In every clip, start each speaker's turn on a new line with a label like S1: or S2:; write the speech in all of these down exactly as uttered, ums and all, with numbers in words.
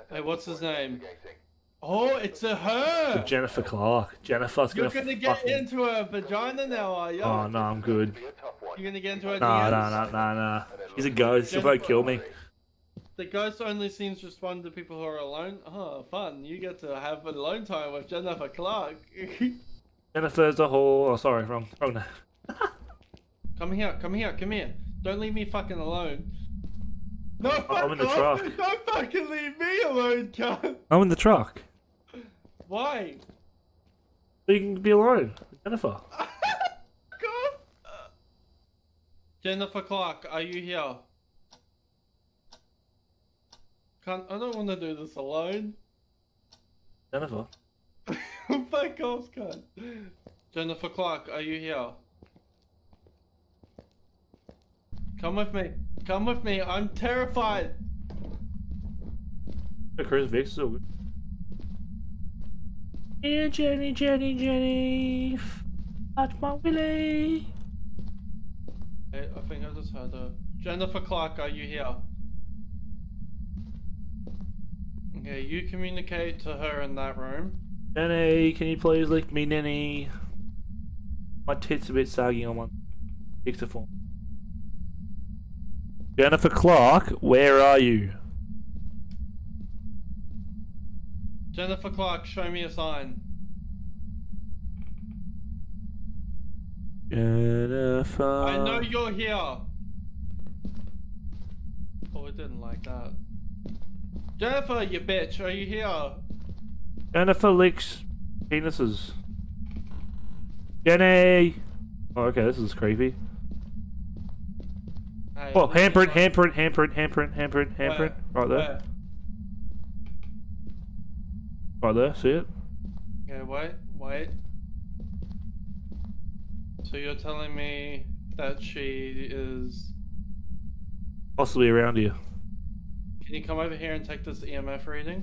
S1: Hey, what's his name? Oh, it's a her!
S2: So Jennifer Clark. Jennifer's
S1: You're
S2: gonna,
S1: gonna get
S2: fucking...
S1: into a vagina now, are you?
S2: Oh, no, I'm good.
S1: You're gonna get into her
S2: Nah,
S1: D Ms?
S2: nah, nah, nah, nah. She's a ghost. She'll probably kill me.
S1: The ghost only seems to respond to people who are alone. Oh, fun. You get to have alone time with Jennifer Clark.
S2: Jennifer's a whore. Oh, sorry, wrong. Wrong now.
S1: Come here, come here, come here. Don't leave me fucking alone. No, fuck
S2: I'm in the
S1: off.
S2: truck.
S1: Don't fucking leave me alone, cunt.
S2: I'm in the truck.
S1: Why?
S2: So you can be alone. Jennifer.
S1: God. Jennifer Clark, are you here? Can't, I don't want to do this alone.
S2: Jennifer.
S1: Fuck off, cunt. Jennifer Clark, are you here? Come with me. Come with me. I'm terrified.
S2: Chris Vic's so good. Yeah, Jenny, Jenny, Jenny. Touch my willy.
S1: Hey, I think I just heard her. Jennifer Clark, are you here? Okay, you communicate to her in that room.
S2: Jenny, can you please lick me, Nenny? My tits a bit sagging on my dictaphone. Jennifer Clark, where are you?
S1: Jennifer Clark, show me a sign.
S2: Jennifer.
S1: I know you're here. Oh, it didn't like that. Jennifer, you bitch, are you here?
S2: Jennifer licks penises. Jenny! Oh, okay, this is creepy.
S1: Hey,
S2: Oh, handprint, handprint, handprint, handprint, handprint, handprint. Right there.
S1: Where?
S2: Right there, see it?
S1: Okay, wait, wait. So you're telling me that she is...
S2: Possibly around here.
S1: Can you come over here and take this E M F reading?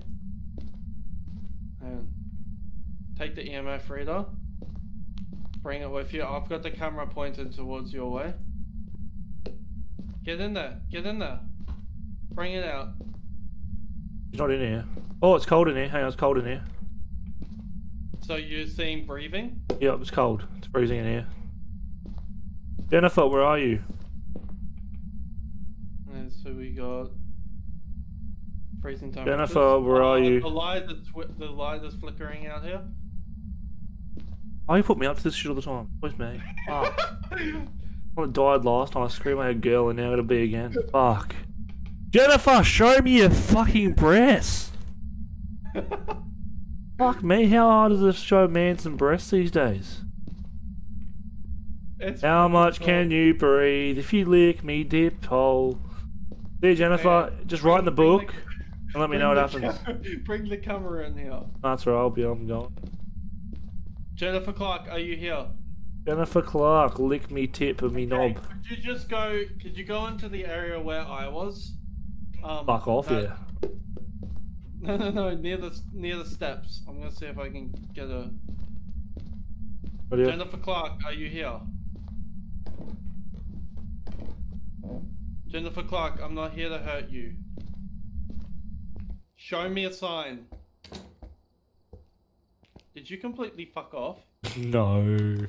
S1: And take the E M F reader. Bring it with you. I've got the camera pointed towards your way. Get in there. Get in there. Bring it out.
S2: He's not in here. Oh, it's cold in here. Hang on, it's cold in here.
S1: So you're seeing breathing?
S2: Yep, it's cold. It's freezing in here. Jennifer, where are you?
S1: And so we got freezing temperatures.
S2: Jennifer, where
S1: uh,
S2: are you?
S1: The light is the light is flickering out here.
S2: Oh, you put me up to this shit all the time. Where's me? Fuck. I died last time. I screamed I had a girl, and now it'll be again. Fuck. Jennifer, show me your fucking breasts. Fuck me. How hard is it to show man some breasts these days?
S1: It's
S2: How much
S1: cool.
S2: can you breathe if you lick me dip hole? There, Jennifer,
S1: Man,
S2: just
S1: bring-
S2: write in the
S1: bring
S2: book
S1: the-
S2: and let me know what
S1: Bring
S2: happens.
S1: the cam- Bring the camera in here.
S2: That's right, I'll be I'm going.
S1: Jennifer Clark, are you here?
S2: Jennifer Clark, lick me tip of me
S1: Okay,
S2: knob.
S1: could you just go? Could you go into the area where I was? Um,
S2: Fuck off,
S1: that-
S2: yeah.
S1: No, no, no, near the near the steps. I'm gonna see if I can get a.
S2: What do you-
S1: Jennifer Clark, are you here? Jennifer Clark, I'm not here to hurt you. Show me a sign. Did you completely fuck off?
S2: No.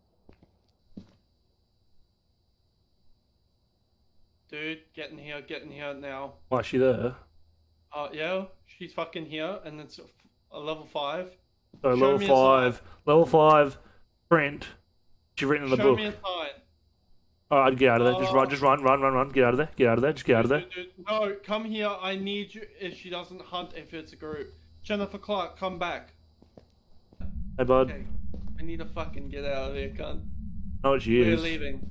S1: Dude, get in here, get in here now.
S2: Why is she there?
S1: Uh, yeah, she's fucking here, and it's a level five.
S2: So
S1: Show
S2: level
S1: me a
S2: five. Level five. Print. She's written in the
S1: Show
S2: book.
S1: me a sign.
S2: Alright, get out of there. Just
S1: Uh,
S2: run, just run, run, run, run. Get out of there. Get out of there. Just get out of there.
S1: Dude, dude, dude, no, come here. I need you. If she doesn't hunt, if it's a group. Jennifer Clark, come back.
S2: Hey, bud.
S1: Okay, I need to fucking get out of here, cunt.
S2: Know what she
S1: We're
S2: is.
S1: leaving.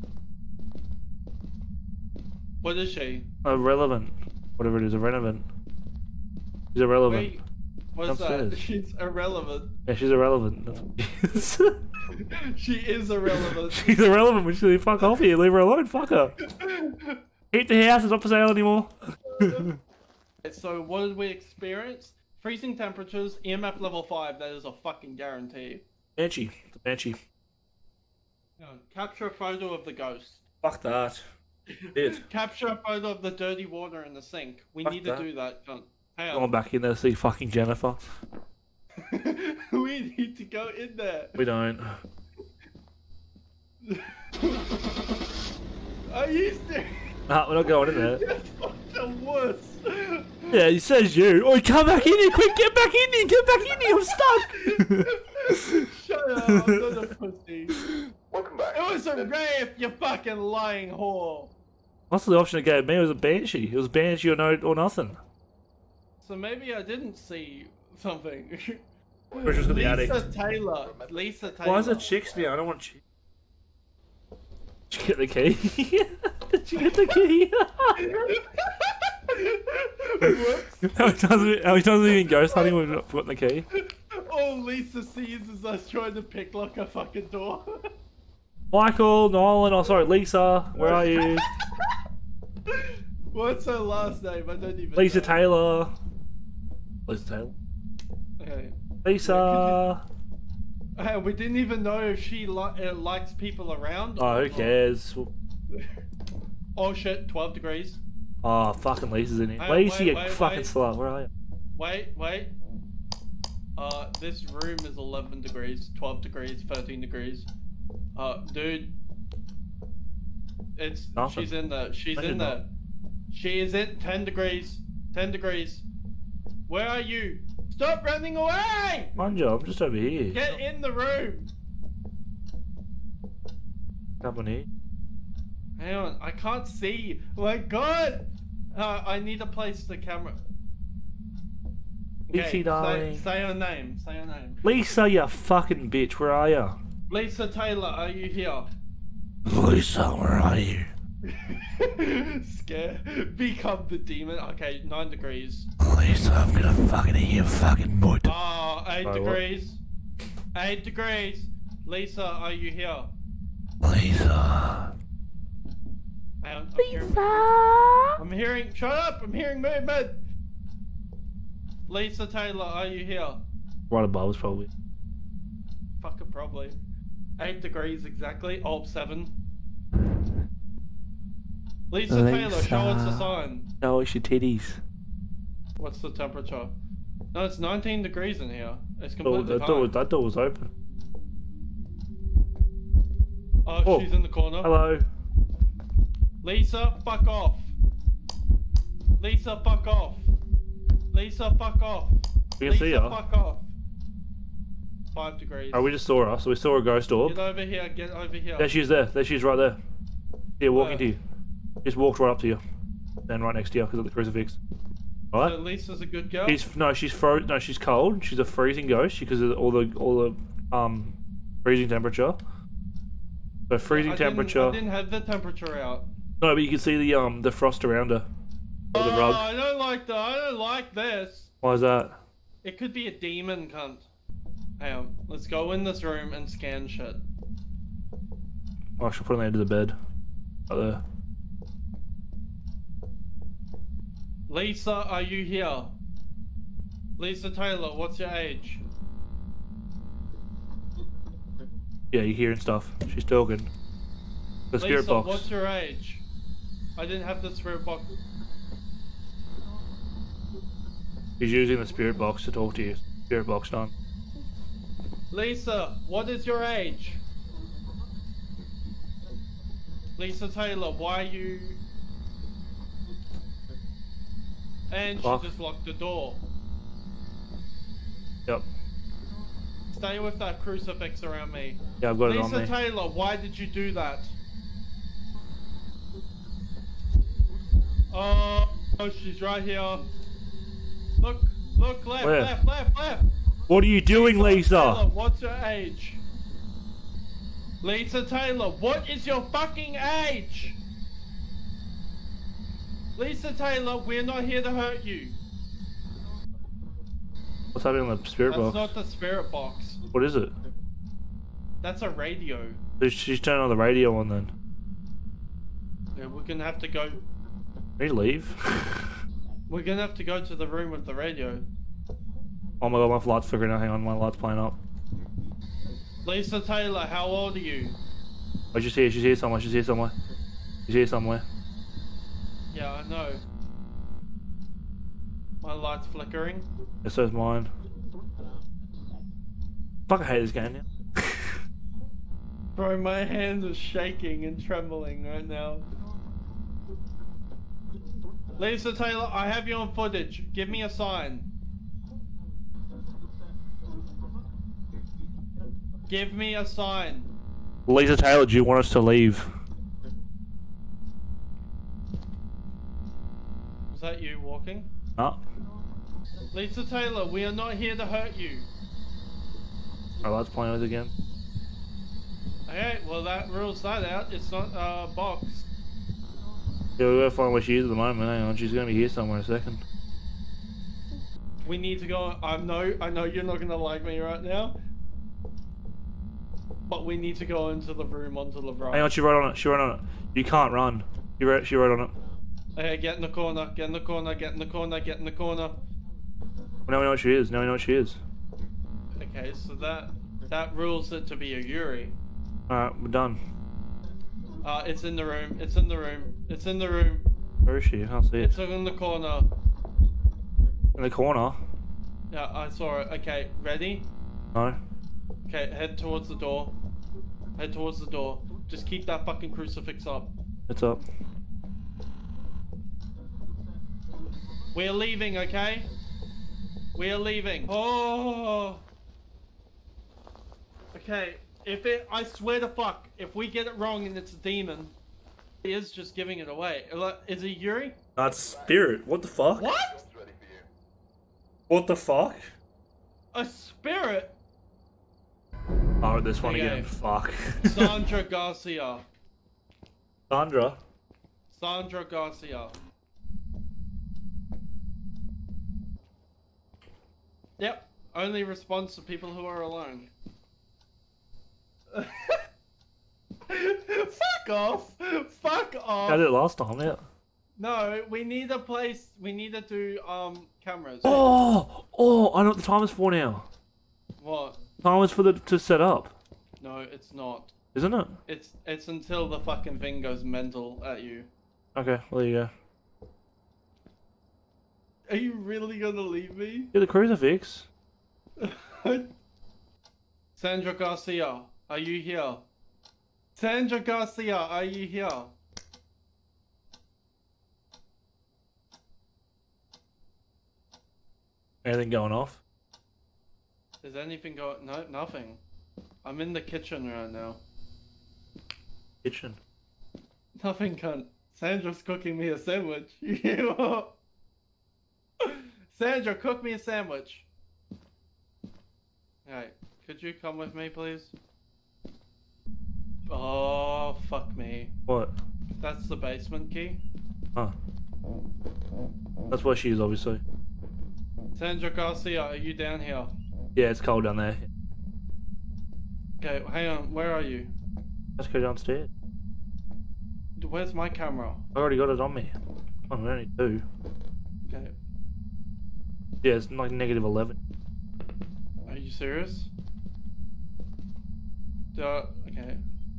S1: What is she?
S2: Irrelevant. Whatever it is, irrelevant. She's irrelevant.
S1: Wait, what's
S2: Upstairs.
S1: that? She's irrelevant.
S2: Yeah, she's irrelevant. That's what she is.
S1: She is irrelevant.
S2: She's irrelevant. We should fuck off here. Leave her alone. Fuck her. Keep the house. It's not for sale anymore.
S1: So what did we experience? Freezing temperatures, E M F level five. That is a fucking guarantee.
S2: Banshee. The Banshee.
S1: No, capture a photo of the ghost.
S2: Fuck that. It.
S1: Capture a photo of the dirty water in the sink. We
S2: Fuck
S1: need
S2: that.
S1: to do that. Cunt. Hang
S2: Going
S1: on.
S2: back in there to see fucking Jennifer.
S1: We need to go in there.
S2: We don't.
S1: Are you serious?
S2: Nah, we're not going in there.
S1: The worst.
S2: Yeah, he says you. Oh, come back in here, quick, get back in here, get back in here, I'm stuck.
S1: Shut up, I'm not a pussy.
S3: Welcome back.
S1: It was a rape, you fucking lying whore.
S2: What's the option it gave me? It was a banshee. It was banshee or no or nothing.
S1: So maybe I didn't see something.
S2: We're just at the
S1: Lisa
S2: attic.
S1: Taylor. Lisa Taylor.
S2: Why is it chicks now? I don't want chicks. Did you get the key? Did you get the key?
S1: Whoops.
S2: how many times have we- how many times have we been ghost hunting when we've not gotten the key?
S1: All Lisa sees is us trying to pick lock a fucking door.
S2: Michael, Nolan, oh sorry, Lisa, where are you?
S1: What's her last name? I don't even
S2: Lisa
S1: know.
S2: Taylor. Lisa Taylor.
S1: Okay.
S2: Lisa.
S1: Hey, we didn't even know if she li uh, likes people around.
S2: Oh,
S1: or
S2: who
S1: not.
S2: cares?
S1: Oh shit, twelve degrees.
S2: Oh, fucking Lisa's in here.
S1: Hang on,
S2: Lisa,
S1: wait,
S2: you
S1: wait,
S2: fucking
S1: wait.
S2: slut. Where are you?
S1: Wait, wait. Uh, this room is eleven degrees, twelve degrees, thirteen degrees. Uh, dude. It's,
S2: Nothing.
S1: she's in there, she's
S2: I
S1: in
S2: did
S1: there.
S2: not.
S1: She is in ten degrees, ten degrees. Where are you? Stop running away!
S2: Mind you, I'm just over here.
S1: Get in the room!
S2: Up on here.
S1: Hang on, I can't see. Oh my god! Uh, I need to place the camera.
S2: Lisa,
S1: say,
S2: darling.
S1: say her name. Say her name.
S2: Lisa, you fucking bitch. Where are you?
S1: Lisa Taylor, are you here?
S2: Lisa, where are you?
S1: Scare. Become the demon. Okay, nine degrees.
S2: Lisa, I'm gonna fucking eat your fucking butt.
S1: Ah, eight
S2: Sorry, what?
S1: degrees. Eight degrees. Lisa, are you here?
S2: Lisa.
S1: Hang on, I'm hearing movement. I'm hearing. Shut up! I'm hearing movement. Lisa Taylor, are you here?
S2: Right above us, probably.
S1: Fuck it, probably. Eight degrees exactly. Oh, seven. Lisa, Taylor, show us the sign.
S2: No, it's your titties.
S1: What's the temperature? No, it's nineteen degrees in here. It's
S2: Oh,
S1: completely
S2: that, door,
S1: fine.
S2: that door was open.
S1: Oh,
S2: Oh,
S1: she's in the corner.
S2: Hello.
S1: Lisa, fuck off. Lisa, fuck off. Lisa, fuck off.
S2: We can
S1: Lisa,
S2: see her.
S1: fuck off. Five degrees.
S2: Oh, we just saw her. So we saw a ghost orb.
S1: Get over here. Get over here.
S2: There she is there. There she is right there. Here, walking
S1: Where?
S2: to you. Just walked right up to you. Then right next to you because of the crucifix.
S1: So
S2: Alright?
S1: Lisa's a good girl.
S2: She's no, she's fro no, she's cold. She's a freezing ghost because of all the all the um freezing temperature. So freezing
S1: I didn't-
S2: temperature.
S1: I didn't have the temperature out.
S2: No, but you can see the um the frost around her. Or the
S1: Oh,
S2: rug.
S1: I don't like that. I don't like this.
S2: Why is that?
S1: It could be a demon, cunt. Hang on. Let's go in this room and scan shit.
S2: Oh, I should put on the edge of the bed. Right there.
S1: Lisa, are you here? Lisa Taylor, what's your age?
S2: Yeah, you're hearing stuff. She's talking. The spirit
S1: Lisa,
S2: box.
S1: what's your age? I didn't have the spirit box.
S2: She's using the spirit box to talk to you. Spirit box done.
S1: Lisa, what is your age? Lisa Taylor, why are you... And she
S2: Fuck.
S1: just locked the door.
S2: Yep.
S1: Stay with that crucifix around me.
S2: Yeah, I've got it on
S1: Lisa
S2: me.
S1: Taylor, why did you do that? Oh, oh, she's right here. Look, look, left,
S2: Where?
S1: left, left, left.
S2: What are you doing,
S1: Taylor,
S2: Lisa?
S1: what's your age? Lisa Taylor, what is your fucking age? Lisa Taylor, we're not here to hurt you.
S2: What's happening on the spirit
S1: That's
S2: box?
S1: not the spirit box.
S2: What is it?
S1: That's a radio.
S2: She's- She's turning on the radio on then.
S1: Yeah, we're gonna have to go.
S2: Need to leave.
S1: We're gonna have to go to the room with the radio.
S2: Oh my god, my light's flickering out. Hang on, my light's playing up.
S1: Lisa Taylor, how old are you?
S2: Oh, she's here. She's here somewhere. She's here somewhere. She's here somewhere.
S1: Yeah, I know. My light's flickering.
S2: Yeah, so's mine. Fuck, I hate this game now.
S1: Bro, my hands are shaking and trembling right now. Lisa Taylor, I have you on footage. Give me a sign. Give me a sign.
S2: Lisa Taylor, do you want us to leave?
S1: Was that you walking?
S2: No.
S1: Lisa Taylor, we are not here to hurt you.
S2: My light's playing with again.
S1: Okay, well that rules that out. It's not a uh, box.
S2: Yeah, we gotta find where she is at the moment. Hang on, she's gonna be here somewhere in a second.
S1: We need to go. I know, I know you're not gonna like me right now, but we need to go into the room onto the right.
S2: Hang on, she wrote on it. She wrote on it. You can't run. She wrote. She wrote on it.
S1: Okay, get in the corner. Get in the corner. Get in the corner. Get in the corner.
S2: Well, now we know what she is. Now we know what she is.
S1: Okay, so that that rules it to be a Yuri.
S2: Alright, we're done.
S1: Uh, it's in the room. It's in the room. It's in the room.
S2: Where is she? I can't see it.
S1: It's in the corner.
S2: In the corner?
S1: Yeah, I saw it. Okay, ready?
S2: No.
S1: Okay, head towards the door. Head towards the door. Just keep that fucking crucifix up.
S2: It's up.
S1: We're leaving, okay? We are leaving. Oh. Okay, if it, I swear to fuck, if we get it wrong and it's a demon, it is just giving it away. Is it Yuri?
S2: That's a spirit. What the fuck?
S1: What?
S2: What the fuck?
S1: A spirit?
S2: Oh, this one
S1: Okay.
S2: again. Fuck.
S1: Sandra Garcia.
S2: Sandra?
S1: Sandra Garcia. Yep. Only responds to people who are alone. Fuck off! Fuck off!
S2: I did it last time, yeah.
S1: No, we need a place. We need to do um cameras.
S2: Oh! Oh! I know what the time is for now.
S1: What?
S2: Time is for the to set up.
S1: No, it's not.
S2: Isn't it?
S1: It's it's until the fucking thing goes mental at you.
S2: Okay, well, there you go.
S1: Are you really gonna leave me?
S2: Yeah, the crucifix.
S1: Sandra Garcia, are you here? Sandra Garcia, are you here?
S2: Anything going off?
S1: Is anything going? No, nothing. I'm in the kitchen right now.
S2: Kitchen.
S1: Nothing, cunt. Sandra's cooking me a sandwich. You are... Sandra, cook me a sandwich. Alright, could you come with me, please? Oh, fuck me.
S2: What?
S1: That's the basement key.
S2: Oh. That's where she is, obviously.
S1: Sandra Garcia, are you down here?
S2: Yeah, it's cold down there.
S1: Okay, hang on, where are you?
S2: Let's go downstairs.
S1: Where's my camera?
S2: I already got it on me. Oh, we only two.
S1: Okay,
S2: Yeah, it's like negative eleven.
S1: are you serious? Duh, okay.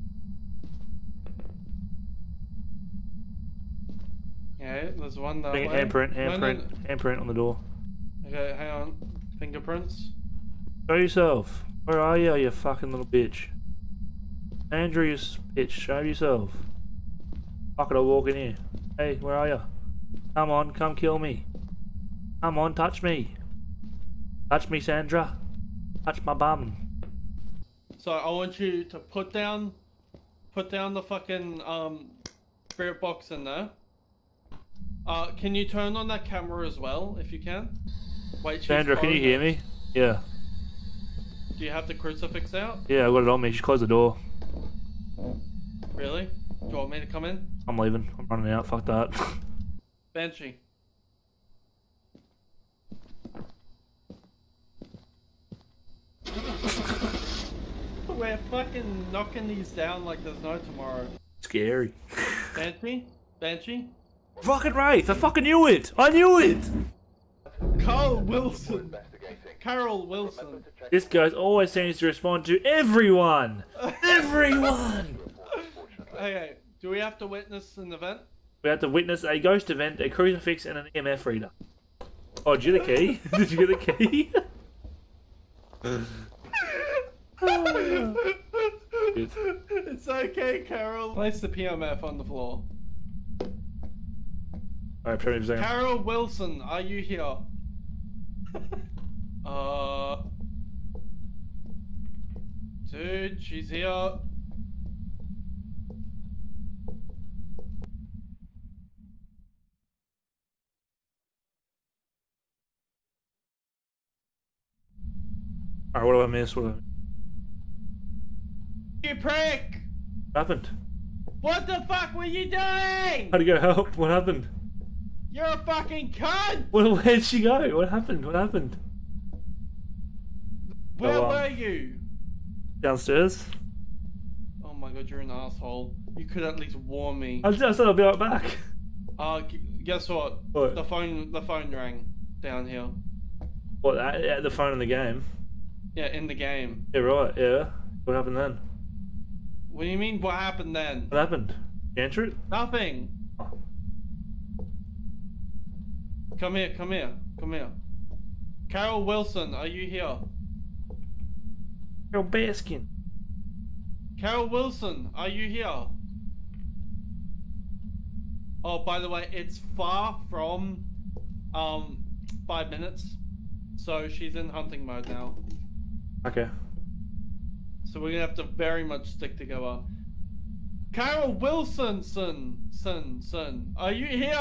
S1: Okay, there's one that way.
S2: Handprint,
S1: No, no,
S2: handprint, handprint on the door.
S1: no. Okay, hang on. Fingerprints?
S2: Show yourself. Where are you, you fucking little bitch? Andrew, you s- bitch. Show yourself. Fuck it, I'll walk in here. Hey, where are you? Come on, come kill me. Come on, touch me. Touch me, Sandra. Touch my bum.
S1: So I want you to put down, put down the fucking um, spirit box in there. Uh, can you turn on that camera as well, if you can? Wait, she's
S2: Sandra, can you hear me? Yeah.
S1: Do you have the crucifix out?
S2: Yeah, I got it on me. Just close the door.
S1: Really? Do you want me to come in?
S2: I'm leaving. I'm running out. Fuck that.
S1: Banshee. We're fucking knocking these down like there's no tomorrow.
S2: Scary.
S1: Banshee? Banshee?
S2: Fucking Wraith! I fucking knew it! I knew it!
S1: Carl Wilson! Carol Wilson.
S2: This guy always seems to respond to everyone! Everyone!
S1: Okay, do we have to witness an event?
S2: We have to witness a ghost event, a crucifix, and an E M F reader. Oh, did you get the key? Did you get the key?
S1: It's okay, Carol. Place the P M F on the floor.
S2: Alright, primitive second.
S1: Carol Wilson, are you here? uh... Dude, she's here. Alright,
S2: what do I miss? What do I miss?
S1: You prick!
S2: What happened?
S1: What the fuck were you doing?
S2: How'd you go help? What happened?
S1: You're a fucking cunt!
S2: Well, where'd she go? What happened? What happened?
S1: Where
S2: Oh, um,
S1: were you?
S2: Downstairs.
S1: Oh my god, you're an asshole. You could at least warn me.
S2: I just said I'll be right back.
S1: Uh, gu- guess what?
S2: What?
S1: The phone, the phone rang down here.
S2: What, at, at the phone in the game?
S1: Yeah, in the game.
S2: Yeah, right, yeah. What happened then?
S1: What do you mean, what happened then?
S2: What happened? You answer it?
S1: Nothing.
S2: Oh.
S1: Come here, come here, come here. Carol Wilson, are you here?
S2: Carol Baskin.
S1: Carol Wilson, are you here? Oh, by the way, it's far from um five minutes, so she's in hunting mode now.
S2: Okay.
S1: So we're gonna have to very much stick together. Carol Wilson, son, son, son, are you here?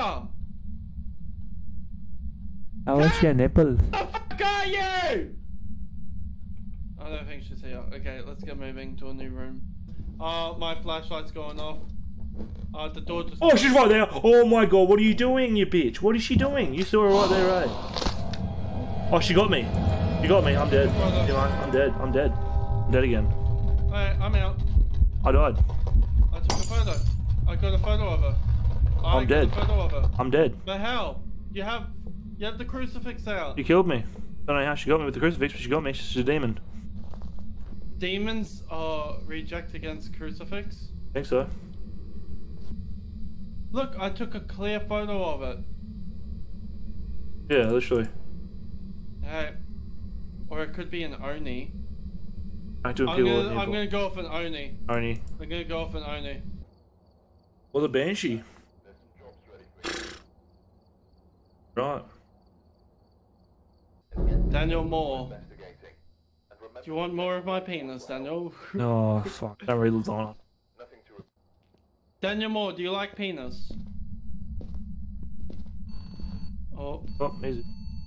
S3: I want your nipple.
S1: Where the fuck are you? I don't think she's here. Okay, let's get moving to a new room. Uh, my flashlight's going off. Uh, the door just...
S2: Oh, she's right there! Oh my god, what are you doing, you bitch? What is she doing? You saw her right there, right? Oh, she got me. You got me, I'm dead. You know, I'm dead, I'm dead. I'm dead again.
S1: Alright, I'm out.
S2: I died.
S1: I took a photo. I got a photo of her. I
S2: I'm
S1: got
S2: dead.
S1: a photo of her.
S2: I'm dead.
S1: But how? You have... You have the crucifix out.
S2: You killed me. Don't know how she got me with the crucifix, but she got me. She's a demon.
S1: Demons are reject against crucifix?
S2: I think so.
S1: Look, I took a clear photo of it.
S2: Yeah, literally.
S1: Hey. Or it could be an Oni.
S2: I do
S1: I'm
S2: kill
S1: gonna,
S2: all
S1: I'm
S2: people.
S1: gonna go off an Oni.
S2: Oni.
S1: I'm gonna go off an Oni.
S2: Or the Banshee. Right.
S1: Daniel Moore. Do you want more of my penis, Daniel?
S2: Oh, fuck. Don't read lasagna.
S1: Daniel Moore, do you like penis? Oh,
S2: Oh, easy.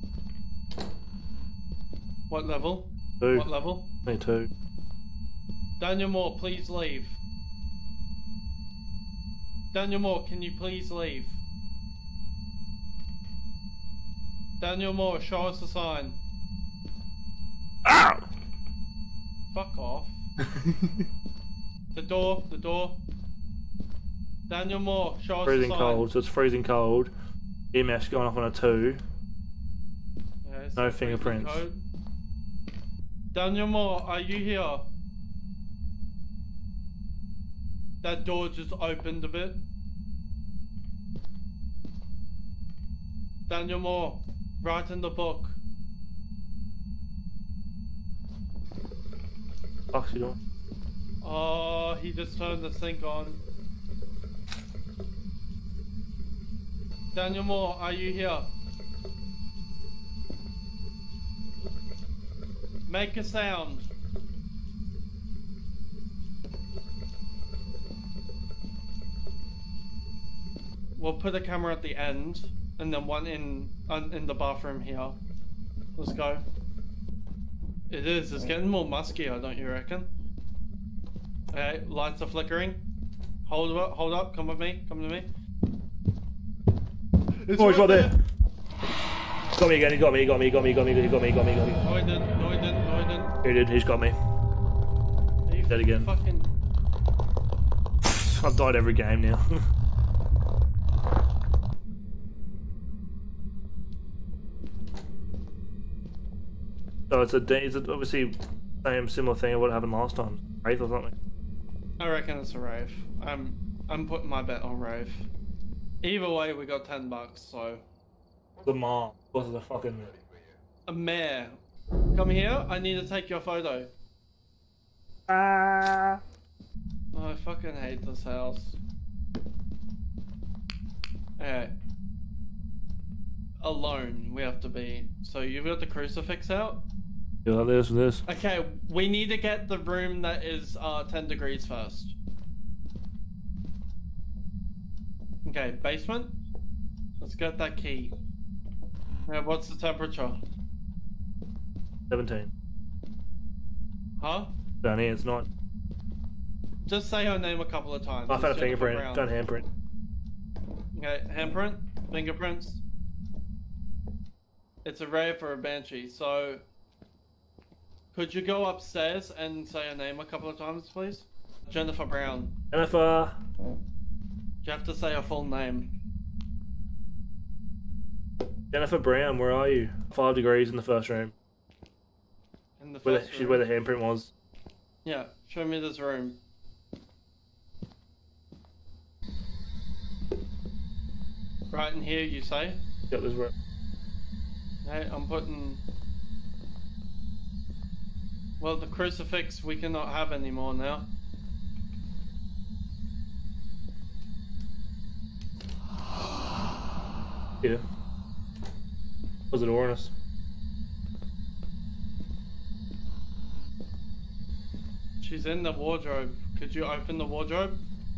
S1: what level?
S2: Two.
S1: What level?
S2: Me too.
S1: Daniel Moore, please leave. Daniel Moore, can you please leave? Daniel Moore, show us a sign.
S2: Ow!
S1: Fuck off. The door, the door. Daniel Moore, show us
S2: Freezing
S1: a sign.
S2: cold, so it's freezing cold. E M F's going off on a two.
S1: Yeah, it's
S2: No
S1: a freezing
S2: fingerprints.
S1: code. Daniel Moore, are you here? That door just opened a bit. Daniel Moore, write in the book.
S2: Fuck's he doing?
S1: Oh, he just turned the sink on. Daniel Moore, are you here? Make a sound. We'll put a camera at the end, and then one in uh, in the bathroom here. Let's go. It is. It's getting more muskier, don't you reckon? Okay, lights are flickering. Hold up. Hold up. Come with me. Come to me. It's
S2: Oh, he's right there.
S1: there.
S2: Got me again, he got me, he got me, he got me, he got me, he got me, he got me, he got me.
S1: No, he didn't. No, he didn't. No, he didn't.
S2: He did, he's got me.
S1: Are you
S2: Dead again.
S1: Fucking.
S2: I've died every game now. So it's a, de- it's a obviously same similar thing of what happened last time. Wraith or something.
S1: I reckon it's a rave. I'm. I'm putting my bet on rave. Either way, we got ten bucks. So.
S2: The mom. Was the fucking...
S1: A mare. Come here, I need to take your photo.
S2: Ah.
S1: Oh, I fucking hate this house. Alright. Alone, we have to be. So you've got the crucifix out?
S2: Yeah, like this, this.
S1: Okay, we need to get the room that is uh, ten degrees first. Okay, basement. Let's get that key. Yeah, what's the temperature?
S2: seventeen.
S1: Huh?
S2: Down here, it's not.
S1: Just say her name a couple of times.
S2: I found a
S1: It's Jennifer
S2: fingerprint.
S1: Brown.
S2: Found a handprint.
S1: Okay, handprint, fingerprints. It's a rave for a banshee, so... Could you go upstairs and say her name a couple of times, please? Jennifer Brown.
S2: Jennifer.
S1: You have to say her full name.
S2: Jennifer Brown, where are you? Five degrees in the first room.
S1: In the
S2: Where
S1: first
S2: the, she's
S1: room.
S2: where the handprint was.
S1: Yeah, show me this room. Right in here, you say?
S2: Got this room.
S1: Hey, I'm putting... Well, the crucifix we cannot have anymore now.
S2: Yeah. Was it Uranus?
S1: She's in the wardrobe. Could you open the wardrobe?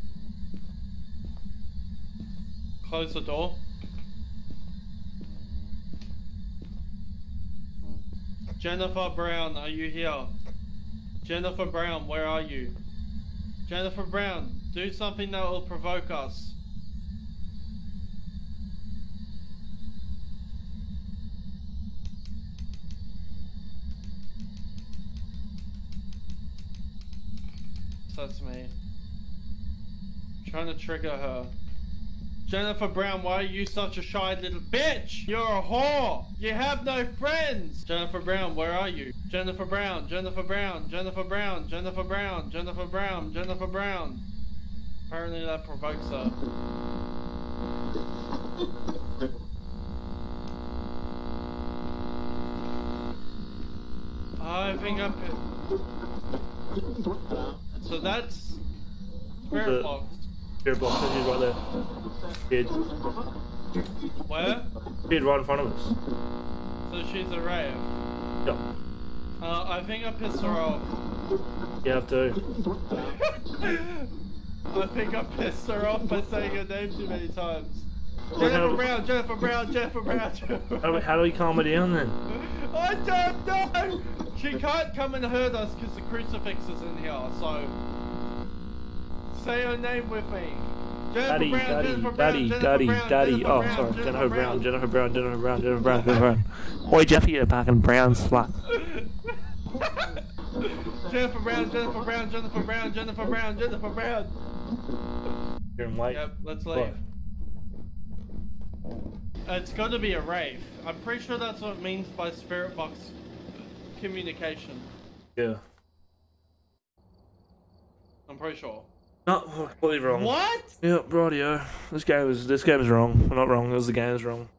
S1: Close the door. Jennifer Brown, are you here? Jennifer Brown, where are you? Jennifer Brown, do something that will provoke us. That's me. Trying to trigger her. Jennifer Brown, why are you such a shy little bitch? You're a whore. You have no friends. Jennifer Brown, where are you? Jennifer Brown, Jennifer Brown, Jennifer Brown, Jennifer Brown, Jennifer Brown, Jennifer Brown. Apparently that provokes her. I think I'm... So that's... Spirit
S2: The-
S1: box.
S2: Spirit box, she's right there. Kid.
S1: Where?
S2: Kid right in front of us.
S1: So she's a rave.
S2: Yep.
S1: Uh, I think I pissed her off.
S2: You have to.
S1: I think I pissed her off by saying her name too many times.
S2: Well, how
S1: Jennifer
S2: do-
S1: Brown, Jennifer Brown, Jennifer Brown, Jennifer
S2: How do, we, how do we calm her down then?
S1: I don't know! She can't come and hurt us because the crucifix is in here, so... Say her name with me. Jennifer
S2: Daddy,
S1: Brown,
S2: daddy,
S1: Jennifer Brown,
S2: daddy,
S1: Jennifer
S2: daddy,
S1: Brown,
S2: daddy.
S1: Jennifer
S2: Oh,
S1: Brown,
S2: sorry.
S1: Jennifer
S2: Jennifer Brown,
S1: Brown.
S2: Jennifer Brown, Jennifer Brown, Jennifer Brown, Jennifer Brown.
S3: Oi, Jeffy, you fucking brown slut.
S1: Jennifer Brown, Jennifer Brown, Jennifer Brown, Jennifer Brown, Jennifer Brown.
S2: You're in white.
S1: Yep, let's leave.
S2: What?
S1: It's got to be a rave. I'm pretty sure that's what it means by spirit box communication.
S2: Yeah.
S1: I'm pretty sure.
S2: No, completely wrong.
S1: What?
S2: Yep, rightio. This game is this game is wrong. I'm not wrong. It was the game's wrong.